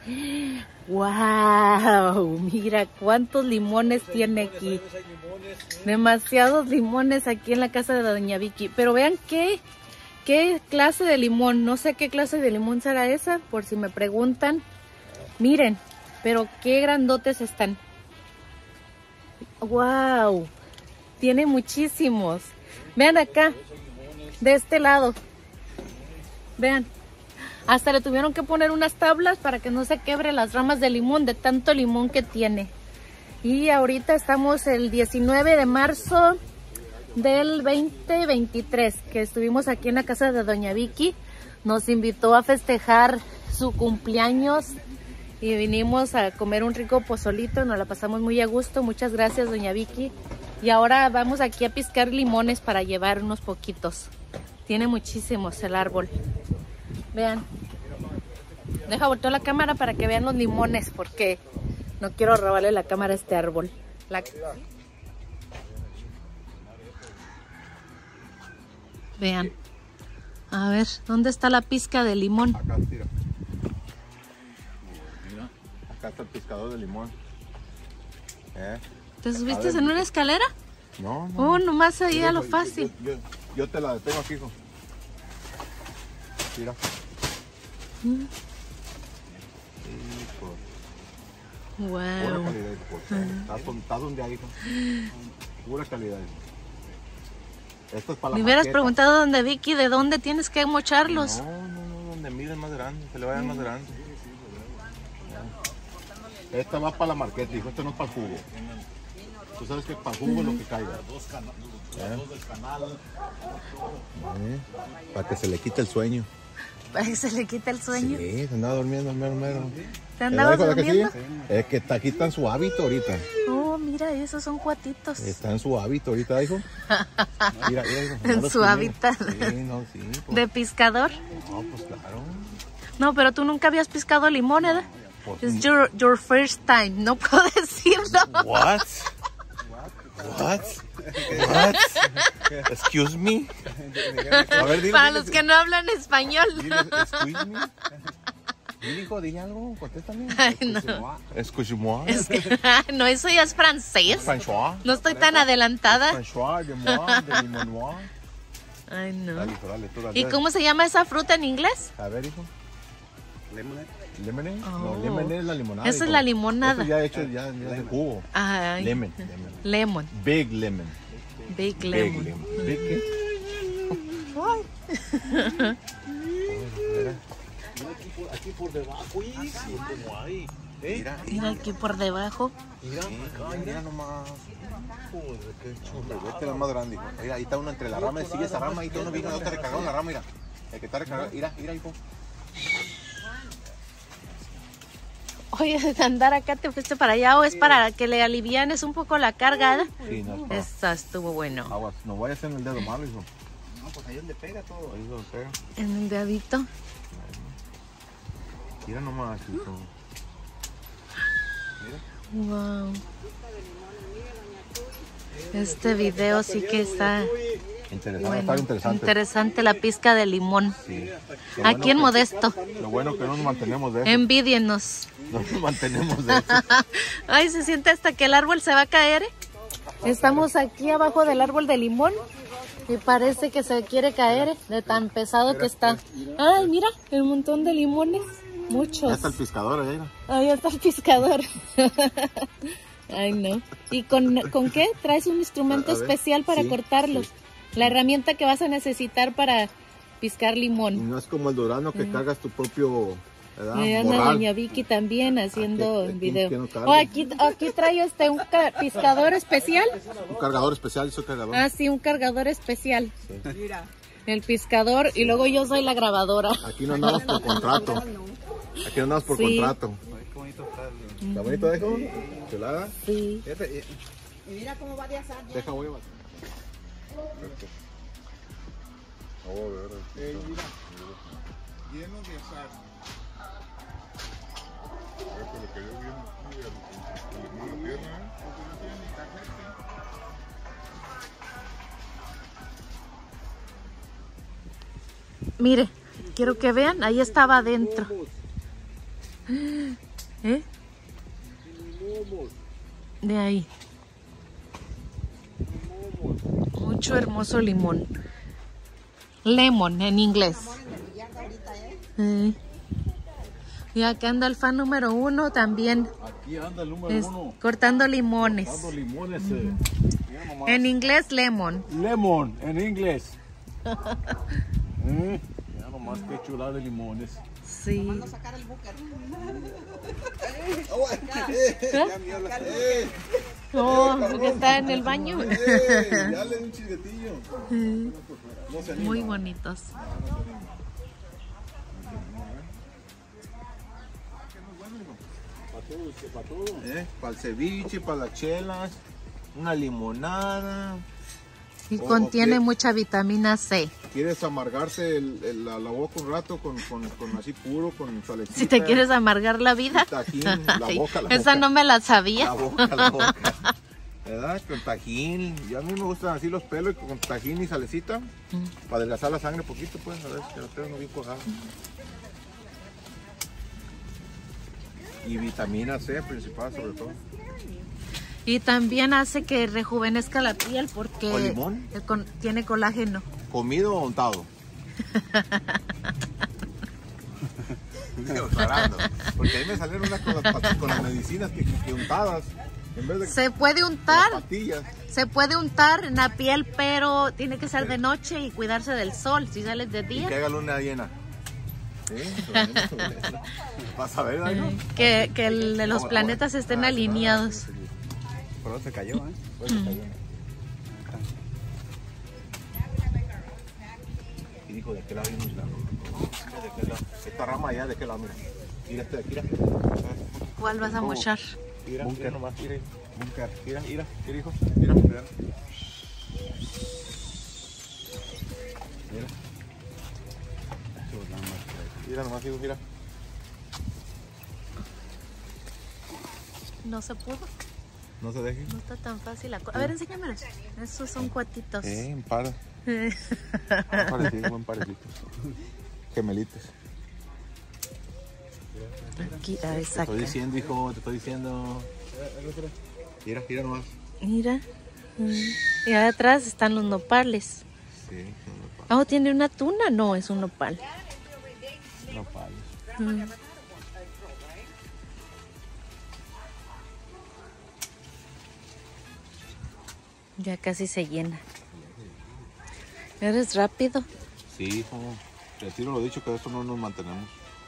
¡Wow! Mira cuántos limones tiene aquí. Demasiados limones aquí en la casa de doña Vicky. Pero vean qué clase de limón. No sé qué clase de limón será esa, por si me preguntan. Miren, pero qué grandotes están. ¡Wow! Tiene muchísimos. Vean acá, de este lado. Vean. Hasta le tuvieron que poner unas tablas para que no se quebre las ramas de limón, de tanto limón que tiene. Y ahorita estamos el 19 de marzo del 2023, que estuvimos aquí en la casa de doña Vicky. Nos invitó a festejar su cumpleaños y vinimos a comer un rico pozolito. Nos la pasamos muy a gusto. Muchas gracias, doña Vicky. Y ahora vamos aquí a piscar limones para llevar unos poquitos. Tiene muchísimos el árbol. Vean. Deja voltear la cámara para que vean los limones, porque no quiero robarle la cámara a este árbol. Vean. A ver, ¿dónde está la pizca de limón? Acá, tira. Mira, acá está el pescador de limón. ¿Te subiste en una escalera? No, no. Oh, nomás ahí a lo fácil. Yo te la detengo aquí, hijo. Mira. Wow. Pura calidad, está donde hay, hijo. Pura calidad. Esto es para la Me hubieras maqueta. preguntado donde Vicky, ¿de dónde tienes que mocharlos? No, donde miden más grande, se le vayan más grande. Esta va para la marqueta, hijo, esto no es para el jugo. Tú sabes que para el jugo es lo que caiga. Para que se le quite el sueño. Para que se le quite el sueño. Sí, se andaba durmiendo, mero. ¿Te andabas durmiendo? Es que aquí está en su hábito ahorita. Oh, mira, esos son cuatitos. Está en su hábito ahorita, hijo. Mira, hijo. En su hábitat. Sí, pues. ¿De pescador? No, pues claro. No, pero tú nunca habías pescado limón, ¿eh? Pues, It's your first time. No puedo decirlo. What? Excuse me. A ver, dile, Para los que no hablan español. Dile, excuse me. Dile, hijo, dile algo, contéstame. Ay, no. Excuse-moi. Es que, no, eso ya es francés. François. No estoy tan adelantada. François, de moi, de limonois. Ay, no. Dale, hijo, dale, tú dale. ¿Y cómo se llama esa fruta en inglés? A ver, hijo. Lemonade. ¿Lemonade? Oh. No, lemonade es la limonada. Esa es hijo. la limonada. Esto ya hecho, ya es de jugo. Ay. Lemon. Lemon. Big lemon. Big lemon. Big qué? Aquí por debajo, Mira aquí por debajo. Mira nomás. Joder, qué chulo. Este es el más grande, hijo. Mira, ahí está uno entre la rama. Sigue esa rama. Ahí está uno vino. No te recargado en la rama, mira. El que está recargado. Mira, hijo. Oye, de andar acá te fuiste para allá, o es para que le alivianes un poco la carga. Sí, no, no. Esta estuvo bueno. Aguas, no vayas en el dedo malo, hijo. No, pues ahí donde pega todo. Ahí donde pega. En el dedito. Mira nomás, hijo. Mira. Wow. Este video sí que está Interesante, bueno, está interesante. interesante la pizca de limón. Sí. Aquí en Modesto. Lo bueno que no nos mantenemos de eso. Envídienos. No nos mantenemos de eso. Ay, se siente hasta que el árbol se va a caer. Estamos aquí abajo del árbol de limón y parece que se quiere caer de tan pesado que está. Ay, mira, el montón de limones. Muchos. Ya está el pescador ahí. Ahí está el pescador. Ay, no. ¿Y con qué? ¿Traes un instrumento especial para cortarlos? Sí. La herramienta que vas a necesitar para piscar limón. No es como el durazno que cargas tu propio... Anda doña Vicky también haciendo video. Oh, aquí trae un piscador especial. Un cargador especial, soy cargador. Ah, sí, un cargador especial. Sí. El piscador y luego yo soy la grabadora. Aquí no andamos por contrato. Aquí no andamos por contrato. Qué bonito está. ¿Está bonito, dejo? ¿Chulada? Sí. Y mira cómo va de asar. Deja, voy a bajar. Mira, lleno de asar. Por lo que yo vi aquí, el hermano tierra, porque no tiene ni cajete. Mire, quiero que vean, ahí estaba adentro. ¿Eh? De ahí. Mucho hermoso limón. Lemon en inglés. Y acá anda el fan número 1 también. Aquí anda el número 1. Cortando limones. Cortando limones. En inglés, lemon. Lemon, en inglés. Ya nomás que chulada de limones. Sí. Mando a sacar el búker. Oh, porque está en el baño. Ya le di un chisguetillo. Muy bonitos. Para todo. Para el ceviche, para las chelas, una limonada. Y contiene mucha vitamina C. ¿Quieres amargarse la boca un rato con así puro, con salecita? Si te quieres amargar la vida. Tajín, la boca. Esa no me la sabía. La boca. ¿Verdad? Con tajín. Y a mí me gustan así los pelos con tajín y salecita. Para adelgazar la sangre poquito, pues. A ver, que lo tengo bien cuajado. Y vitamina C principal, sobre todo. Y también hace que rejuvenezca la piel porque ¿Con limón? Tiene colágeno. ¿Comido o untado? Aclarando, porque ahí me salieron unas con las medicinas que untadas. En vez de Se puede untar. patillas. Se puede untar en la piel, pero tiene que ser de noche y cuidarse del sol. Si sales de Y día. que haga luna llena. ¿Sí? Vas a ver, ¿no? Que los planetas estén alineados. Pero se cayó, ¿eh? Pues se cayó. Y dijo, ¿de qué lado vimos? Mira, ¿de qué lado? Esta rama allá, ¿de qué lado? Mira. Mira este de aquí, mira. ¿Cuál vas a mochar? Mira, mira nomás, mira. Mira, hijo. Mira. Mira nomás, hijo, mira. No se pudo. No se deje. No está tan fácil. A ver, enséñamelos. Esos son cuatitos. En par. Buen parecido. Gemelitos. Aquí, a ver, Te saca. estoy diciendo, hijo, te estoy diciendo. Mira nomás. Mira. Y allá atrás están los nopales. Sí, Oh, ¿tiene una tuna? No, es un nopal. nopales. Ya casi se llena. Eres rápido. Sí, hijo. Retiro lo dicho que de esto no nos mantenemos.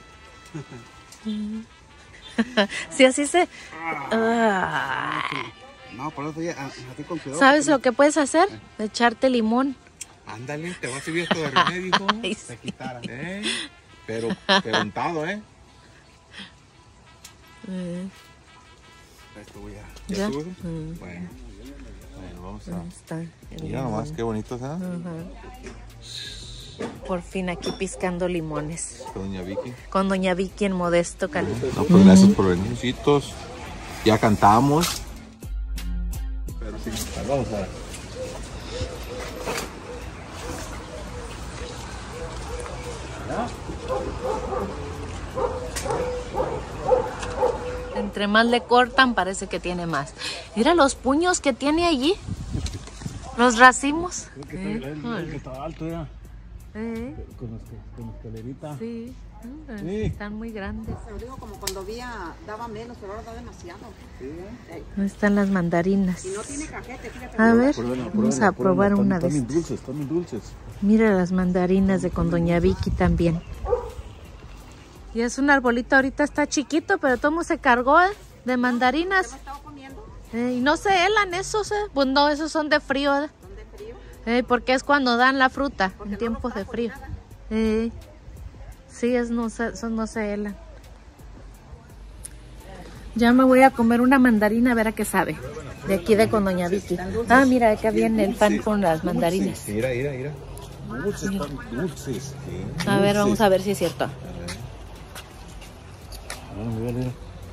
Si así se... Ah. No, por eso ya, así con cuidado. ¿Sabes lo que puedes hacer? Echarte limón. Ándale, te va a servir esto de remedio, hijo. Ay, Se quitara. Pero untado, Esto voy a... ¿Ya? ¿Ya subes? Bueno, vamos a... Ahí está. el Mira nomás, limón. qué bonitos, ¿eh? Por fin aquí piscando limones. Con doña Vicky. Con doña Vicky en Modesto, Cali. No, pues gracias por venir, hijitos. Ya cantamos. Pero sí, vamos a ver. Entre más le cortan, parece que tiene más. Mira los puños que tiene allí. Los racimos. El que está alto ya. Con escalerita. Sí. Sí. Están muy grandes. Pero digo, como cuando daba menos, pero ahora da demasiado. Ahí están las mandarinas. Y no tiene cajete, fíjate. A ver, vamos a probar una de Están bien estas. dulces, están bien dulces. Mira las mandarinas de con doña Vicky también. Y es un arbolito, ahorita está chiquito, pero todo se cargó de mandarinas. ¿Qué me estaba comiendo? Y no se helan esos, pues no, esos son de frío. ¿Son de frío? Porque es cuando dan la fruta, en tiempos de frío. Sí, esos no se helan. Ya me voy a comer una mandarina a ver a qué sabe. De aquí de con doña Vicky. Ah, mira, acá viene el pan con las mandarinas. Mira. Dulces, están dulces. A ver, vamos a ver si es cierto. Mira.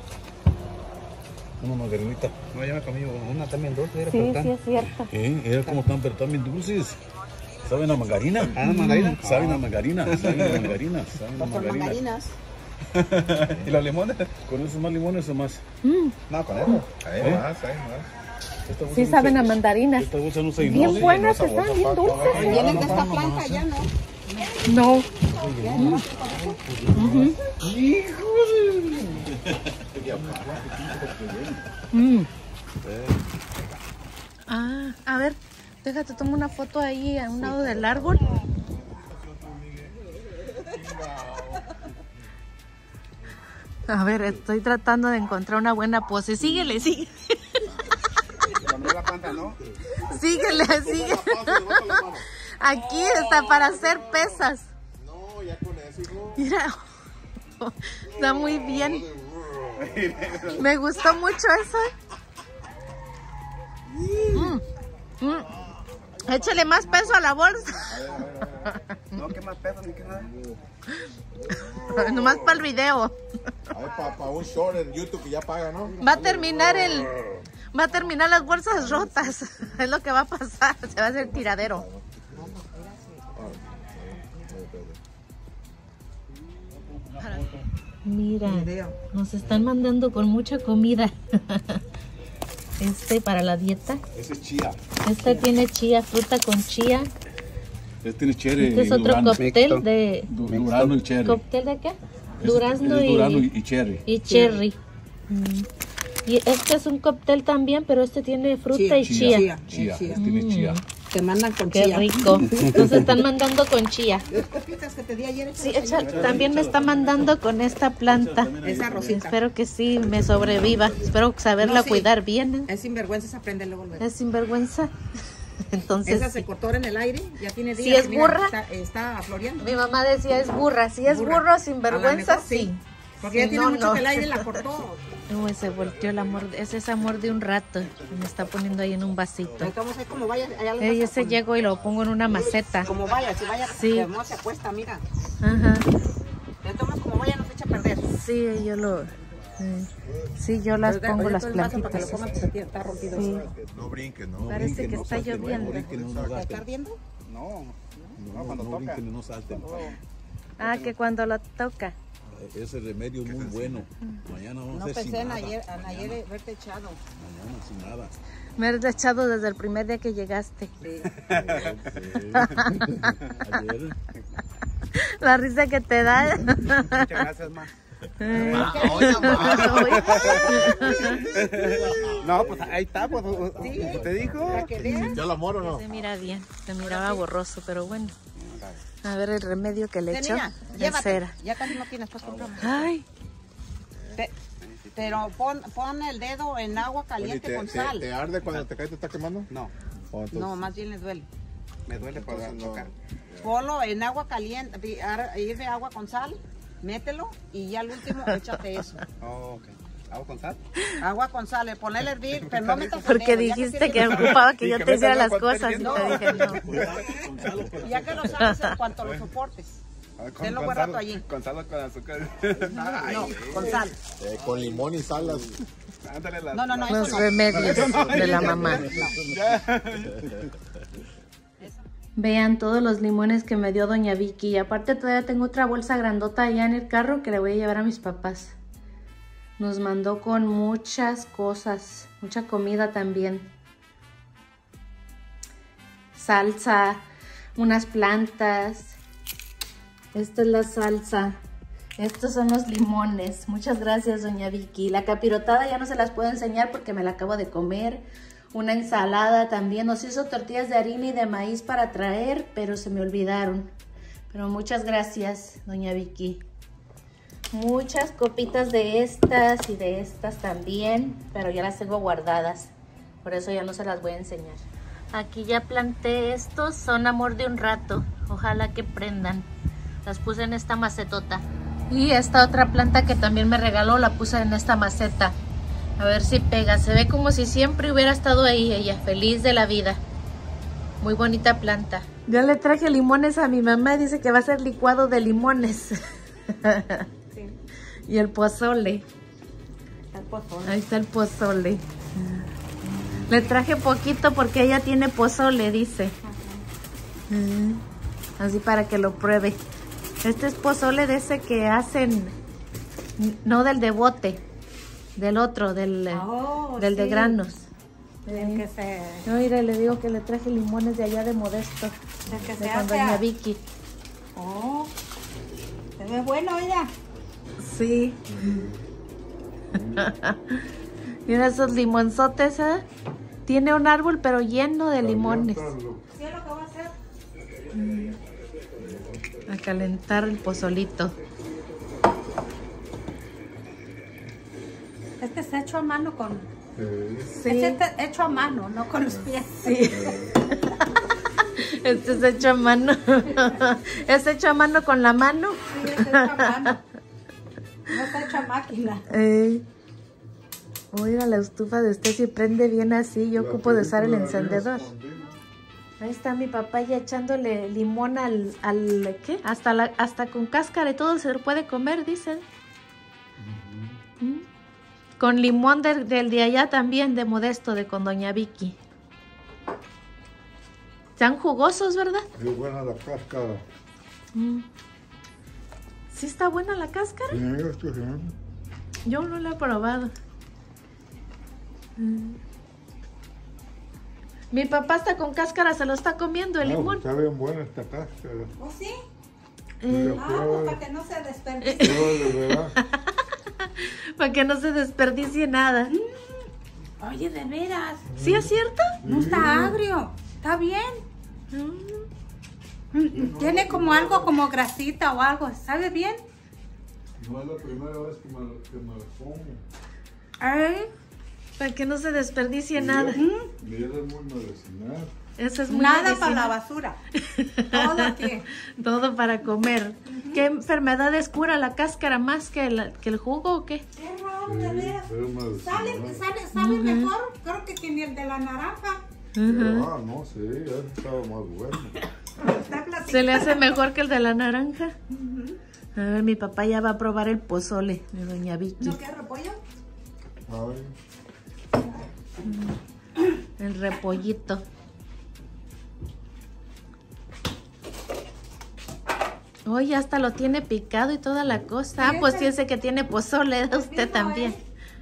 Una margarinita. No, ya me comí una también dulce. Era Sí, sí es cierto. Mira cómo están, pero están bien dulces. ¿Saben a margarina? Ah, mandarina. Saben a margarina, saben a margarina, saben a Con margarina. mangarinas. ¿Y los limones? ¿Con esos más limones o más? No, con eso. Hay más. Esta bolsa Sí no saben se- a mandarinas. Esta bolsa no se Bien inunda. buenas, están bien dulces. Vienen de esta planta ya, ¿no? No. Ah, a ver, déjate, tomo una foto ahí a un lado del árbol. A ver, estoy tratando de encontrar una buena pose. Síguele, síguele. Cuando la planta, ¿no? Síguele, síguele. Aquí está para hacer pesas. No, ya con eso, hijo. Mira, está muy bien. Me gustó mucho eso. Échale más peso a la bolsa. No, ¿qué más peso ni qué nada? Nomás para el video. Ay, para un short en YouTube que ya paga, ¿no? Va a terminar las bolsas rotas. Es lo que va a pasar. Se va a hacer tiradero. Mira, nos están mandando con mucha comida. Para la dieta. Ese es chía. Esta tiene chía, fruta con chía. Este tiene cherry. Este es y otro durazno. cóctel de... Durazno y cherry. ¿Cóctel de qué? Es Durazno durazno y y cherry. cherry. Y este es un cóctel también, pero este tiene fruta y chía. Chía. Este tiene chía. Te mandan con Qué chía. rico. Nos están mandando con chía. Las copitas que te di ayer. Sí, también me está mandando con esta planta. Esa rosita. Espero que sí me sobreviva. Espero saberla No, sí. cuidar bien. Es sinvergüenza, se aprende luego. Es sinvergüenza. Entonces, Esa se cortó en el aire, ya tiene días. Si es que, mira, burra. Está floreando. mi mamá decía es burra. Si es burro, sinvergüenza, A lo mejor sí. Porque ya Si tiene no, mucho no. que el aire la cortó. Uy, se volteó el amor. Ese es amor de un rato. Me está poniendo ahí en un vasito. Entonces, como vaya, allá le Y vas a ese poner. llego y lo pongo en una maceta. Como vaya, si vaya, Sí. no se acuesta, mira. Ajá. Entonces, como vaya, no se echa a perder. Sí, yo lo... Sí, yo las Pero pongo oye, las tú el vaso para que plantitas. lo pongas, porque está rompido. Sí. No brinques, no. Parece que está lloviendo. ¿Está ardiendo? No, cuando No toca. brinquen y no salten. Ah, que cuando lo toca. Ese remedio es muy bueno. Mañana vamos No a hacer sin pensé en nada. ayer verte echado. Mañana sin nada. Me has echado desde el primer día que llegaste. Sí. Ayer. La risa que te da. Muchas gracias, ma. No, pues ahí está, pues te dijo. Para que veas. ¿Ya la moro o no? Se mira bien. Se miraba borroso, pero bueno. A ver el remedio que le echo. Niña, Es llévate. cera. Ya casi no tienes, pues compramos. Ay, Pero pon el dedo en agua caliente con sal. ¿Te arde cuando te cae, te está quemando? No, O entonces- No, más bien les duele. me duele para Entonces no. tocar. Ponlo en agua caliente, ir de agua con sal, mételo y ya al último échate eso. Oh, ok. ¿Agua con sal? Agua con sal, ponerle a hervir, pero no metas el porque dedo, ya dijiste que tienes- ocupaba que Y yo que te hiciera metas las agua cosas y cuando te dije no. Ya que lo sabes en cuanto lo soportes. Tenlo buen rato allí. Con sal o con azúcar. No, con sal. Con limón y salas. Ándale la. No, Los eso no. remedios de la mamá. Vean todos los limones que me dio doña Vicky. Y aparte todavía tengo otra bolsa grandota allá en el carro que le voy a llevar a mis papás. Nos mandó con muchas cosas, mucha comida también. Salsa, unas plantas. Esta es la salsa. Estos son los limones. Muchas gracias, doña Vicky. La capirotada ya no se las puedo enseñar porque me la acabo de comer. Una ensalada también. Nos hizo tortillas de harina y de maíz para traer, pero se me olvidaron. Pero muchas gracias, doña Vicky. Muchas copitas de estas y de estas también, pero ya las tengo guardadas. Por eso ya no se las voy a enseñar. Aquí ya planté estos, son amor de un rato. Ojalá que prendan. Las puse en esta macetota. Y esta otra planta que también me regaló la puse en esta maceta. A ver si pega. Se ve como si siempre hubiera estado ahí ella, feliz de la vida. Muy bonita planta. Ya le traje limones a mi mamá. Dice que va a ser licuado de limones. Sí, Y el pozole. el pozole. Ahí está el pozole. Le traje poquito porque ella tiene pozole, dice. Así para que lo pruebe. Este es pozole de ese que hacen No del de bote, del otro, del de sí. granos. El que se, No, mire, le digo que le traje limones de allá de Modesto, el que de se con hace. doña Vicky. Oh, se ve bueno, ella. Sí. Mira esos limonzotes, ¿eh? Tiene un árbol pero lleno de limones. ¿Sí es lo que va a hacer? A calentar el pozolito. Este es hecho a mano con... Sí. Este es hecho a mano, no con los pies. Sí. Este es hecho a mano. ¿Es hecho a mano con la mano? Sí, es hecho a mano. No está hecho a máquina. Oiga, la estufa de usted si prende bien así. Yo ocupo de usar el encendedor. Ahí está mi papá ya echándole limón al ¿qué? Hasta con cáscara y todo se lo puede comer, dicen. Con limón del de allá también, de Modesto, de con doña Vicky. Están jugosos, ¿verdad? Es buena la cáscara. ¿Sí está buena la cáscara? Sí, esto sí. Yo no la he probado. Mi papá está con cáscara, se lo está comiendo el limón. Está bien buena esta cáscara. ¿Oh, sí? Ah, pues para que no se desperdicie. De verdad. Para que no se desperdicie nada. Oye, de veras. ¿Sí es cierto? No está agrio. Está bien. Tiene como algo como grasita o algo. ¿Sabe bien? No es la primera vez que me lo como. Ay. Para que no se desperdicie nada. Y es muy medicinal. Eso es muy Nada para la medicinal. basura. Todo aquí. Todo para comer. ¿Qué enfermedades cura la cáscara más que el jugo o qué? Qué raro, de veras. Es medicinal. Sabe mejor, creo que ni el de la naranja. Ah, no sé, ese estaba más bueno. Está platicando. ¿Se le hace mejor que el de la naranja? A ver, mi papá ya va a probar el pozole de doña Vicky. ¿No quiere repollo? Ay, El repollito. Oye, hasta lo tiene picado y toda la cosa. Ah, Sí, pues ese- fíjese que tiene pozole, da usted mismo, también.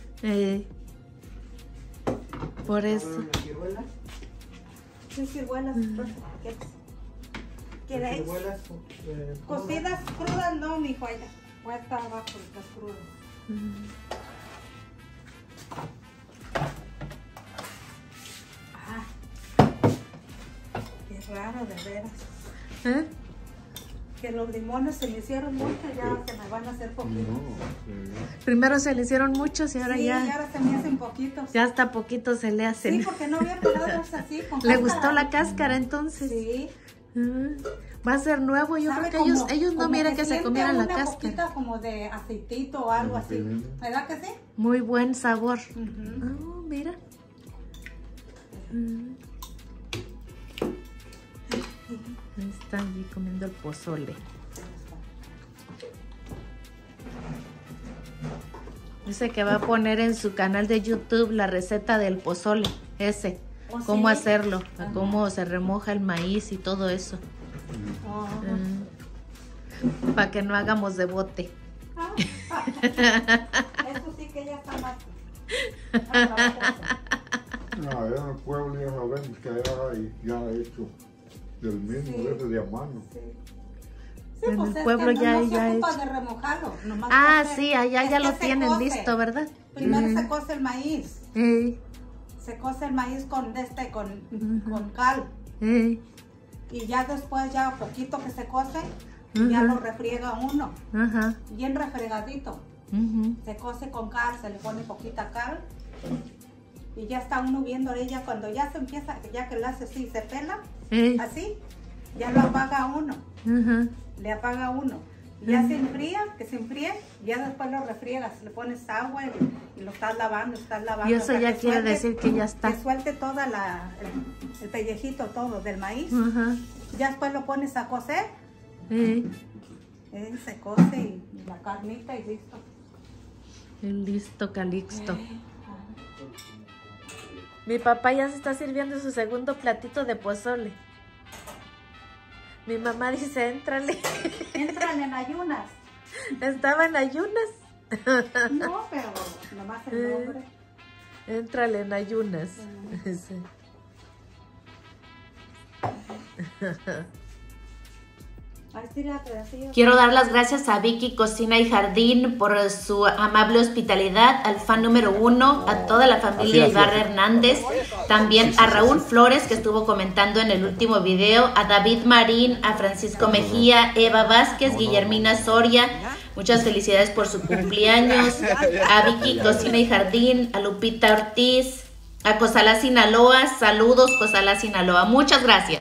Por eso. Sí, ciruelas. ¿Quieres? Cocidas crudas no, mi joya. Voy a estar abajo las crudas. Qué raro, de veras. ¿Eh? Que los limones se me hicieron mucho, ya se me van a hacer poquitos. no, sí. Primero se le hicieron muchos y ahora Sí, y ya, ahora se me hacen poquitos. ya hasta poquito se le hacen. Sí, porque no había probado así. Con ¿Le cáscara. gustó la cáscara entonces? Sí. Va a ser nuevo. Yo Sabe creo que ellos no como miren que se siente comieran la una cáscara. poquita como de aceitito o algo así. ¿Verdad que sí? Muy buen sabor. Oh, mira. Ahí están allí comiendo el pozole. Dice que va a poner en su canal de YouTube la receta del pozole, ese. ¿Oh, Cómo sí? hacerlo, cómo se remoja el maíz y todo eso. Oh. Para que no hagamos de bote. Eso sí que ya está más. No, allá en el pueblo ya sabemos que allá hay ya hecho del mismo, Sí. ese de a mano. Sí, En pues el es pueblo que ya- no se ya ocupa hecho. de remojarlo. Nomás Ah, cocer. sí, allá Es ya que lo se tienen cose. listo, ¿verdad? Primero se cose el maíz. Ey, Se cose el maíz con con cal. ey, Y ya después, ya poquito que se cose, y ya lo refriega uno. ajá, Bien refregadito. ujú. Se cose con cal, se le pone poquita cal. Y ya está uno viendo ella cuando ya se empieza, ya que le hace así, se pela, Ey, así, ya lo apaga uno. ajá. Le apaga uno. Y ya se enfría, que se enfríe, ya después lo refriegas, le pones agua y lo estás lavando, Y eso hasta ya que quiere suelte- decir que ya está. Que suelte toda el pellejito todo del maíz. Ajá, Ya después lo pones a cocer, ey, se cose y la carnita y listo. y listo, Calixto. Mi papá ya se está sirviendo su segundo platito de pozole. Mi mamá dice, éntrale. Entran en ayunas. Estaba en ayunas. No, pero nomás el nombre. Éntrale en ayunas. Sí. Quiero dar las gracias a Vicky Cocina y Jardín por su amable hospitalidad, al fan número 1, a toda la familia Ibarra Hernández, también a Raúl Flores, que estuvo comentando en el último video, a David Marín, a Francisco Mejía, Eva Vázquez, Guillermina Soria, muchas felicidades por su cumpleaños, a Vicky Cocina y Jardín, a Lupita Ortiz, a Cozalá, Sinaloa, saludos Cozalá, Sinaloa, muchas gracias.